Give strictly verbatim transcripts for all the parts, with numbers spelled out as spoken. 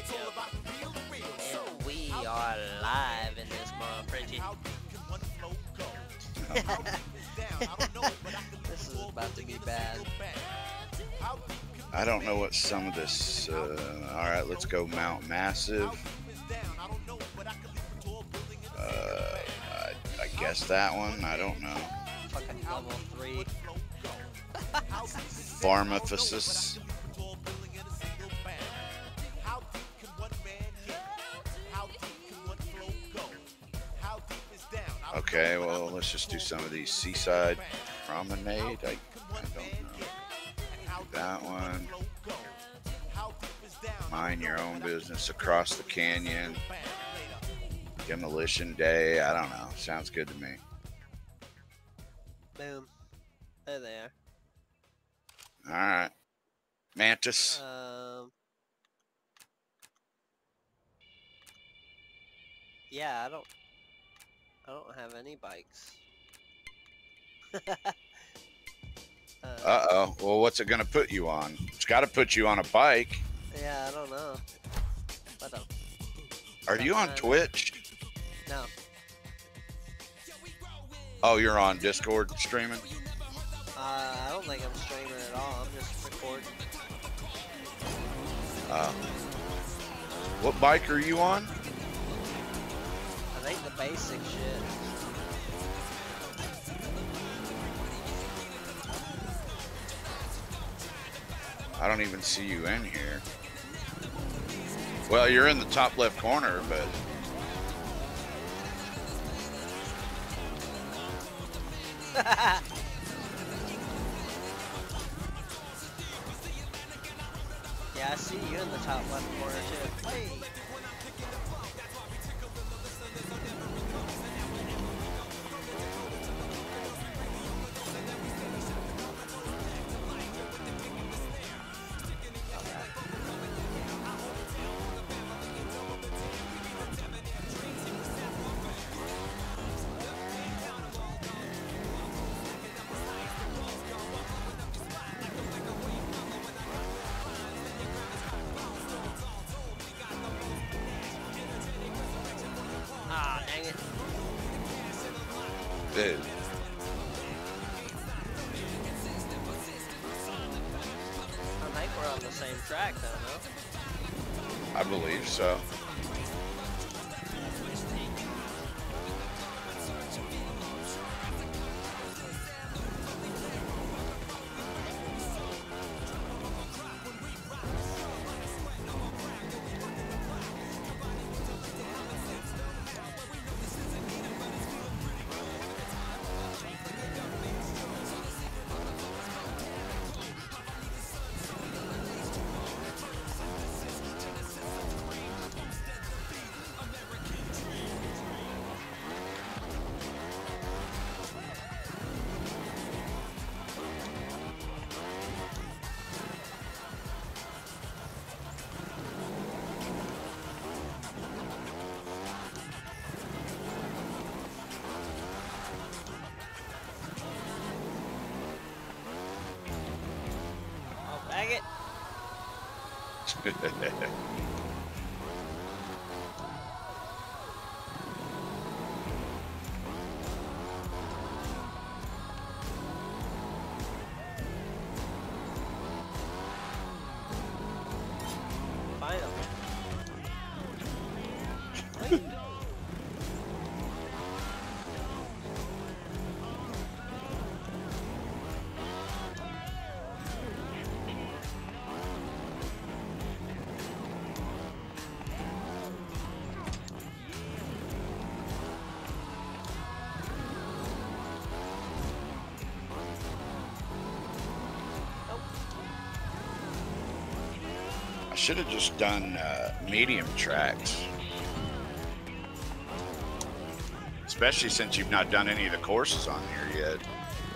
And we are live in this month, Frenchie. This is about to be bad. I don't know what some of this. Uh, all right, let's go Mount Massive. Uh, I, I guess that one. I don't know. Fucking level three. Pharmaphysis. Okay, well, let's just do some of these. Seaside Promenade. I, I don't know. Do that one. Mind your own business. Across the canyon. Demolition Day. I don't know. Sounds good to me. Boom. There they are. All right. Mantis. Um. Yeah, I don't. I don't have any bikes. uh, Uh oh. Well, what's it gonna put you on? It's got to put you on a bike. yeah, I don't know. I don't. Are you on Twitch? No. Oh, you're on Discord streaming? Uh, I don't think I'm streaming at all. I'm just recording. Uh, what bike are you on? I think the basic shit. I don't even see you in here. Well, you're in the top left corner, but... Yeah, I see you in the top left corner too. Hey. Ah, dang it. Dude. I think we're on the same track though, no? I believe so. Oh, bag it. Finally. I should have just done uh, medium tracks. Especially since you've not done any of the courses on here yet.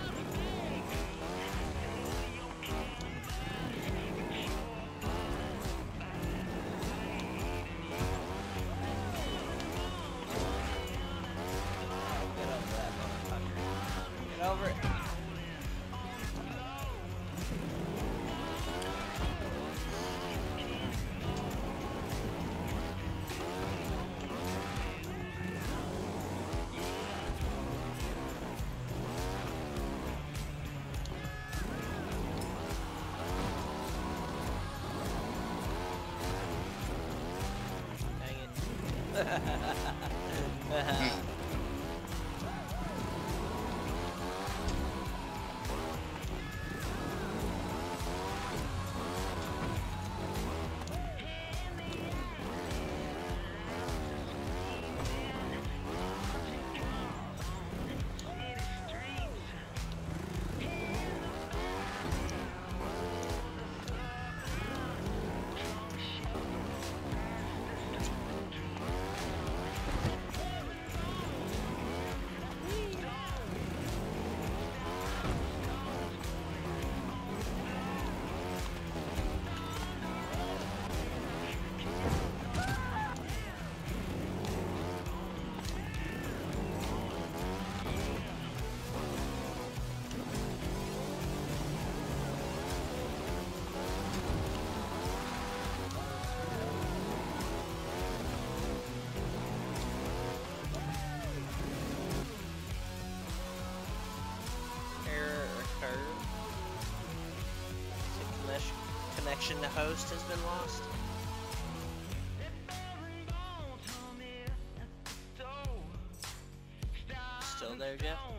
Get over it. Connection to host has been lost. Still there, Jeff?